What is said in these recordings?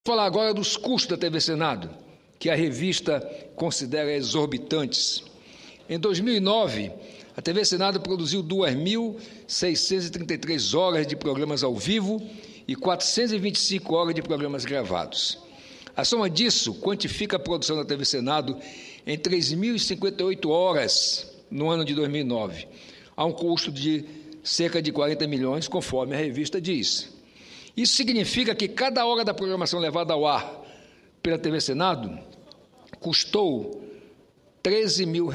Vou falar agora dos custos da TV Senado, que a revista considera exorbitantes. Em 2009, a TV Senado produziu 2.633 horas de programas ao vivo e 425 horas de programas gravados. A soma disso quantifica a produção da TV Senado em 3.058 horas no ano de 2009, a um custo de cerca de 40 milhões, conforme a revista diz. Isso significa que cada hora da programação levada ao ar pela TV Senado custou R$13 mil.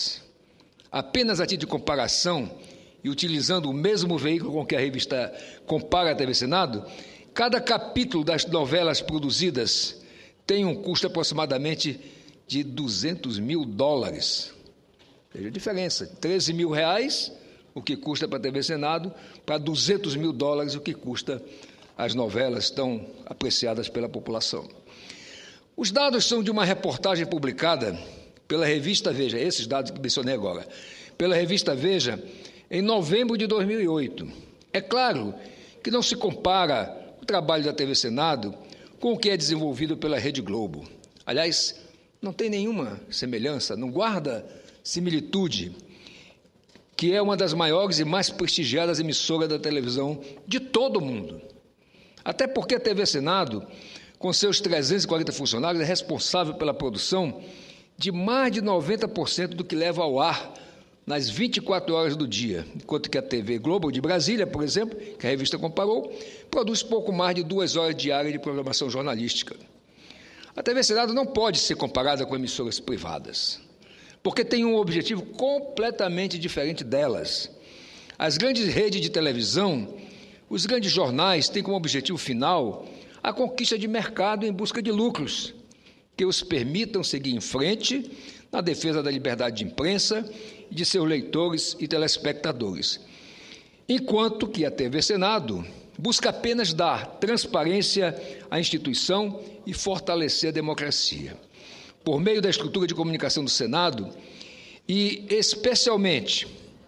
Apenas a título de comparação, e utilizando o mesmo veículo com que a revista compara a TV Senado, cada capítulo das novelas produzidas tem um custo aproximadamente de US$200 mil. Veja a diferença, R$13 mil, o que custa para a TV Senado, para US$200 mil, o que custa as novelas tão apreciadas pela população. Os dados são de uma reportagem publicada pela revista Veja, esses dados que mencionei agora, pela revista Veja, em novembro de 2008. É claro que não se compara o trabalho da TV Senado com o que é desenvolvido pela Rede Globo. Aliás, não tem nenhuma semelhança, não guarda similitude, que é uma das maiores e mais prestigiadas emissoras da televisão de todo o mundo. Até porque a TV Senado, com seus 340 funcionários, é responsável pela produção de mais de 90% do que leva ao ar nas 24 horas do dia, enquanto que a TV Globo de Brasília, por exemplo, que a revista comparou, produz pouco mais de 2 horas diárias de programação jornalística. A TV Senado não pode ser comparada com emissoras privadas, porque tem um objetivo completamente diferente delas. As grandes redes de televisão, os grandes jornais têm como objetivo final a conquista de mercado em busca de lucros, que os permitam seguir em frente na defesa da liberdade de imprensa e de seus leitores e telespectadores. Enquanto que a TV Senado busca apenas dar transparência à instituição e fortalecer a democracia. Por meio da estrutura de comunicação do Senado e, especialmente,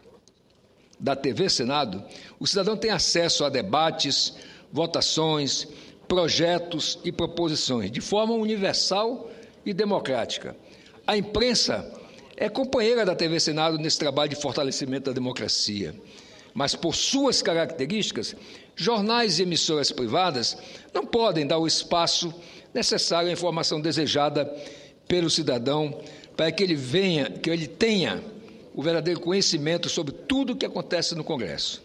da TV Senado, o cidadão tem acesso a debates, votações, projetos e proposições de forma universal e democrática. A imprensa é companheira da TV Senado nesse trabalho de fortalecimento da democracia, mas por suas características, jornais e emissoras privadas não podem dar o espaço necessário à informação desejada pelo cidadão para que ele tenha o verdadeiro conhecimento sobre tudo o que acontece no Congresso.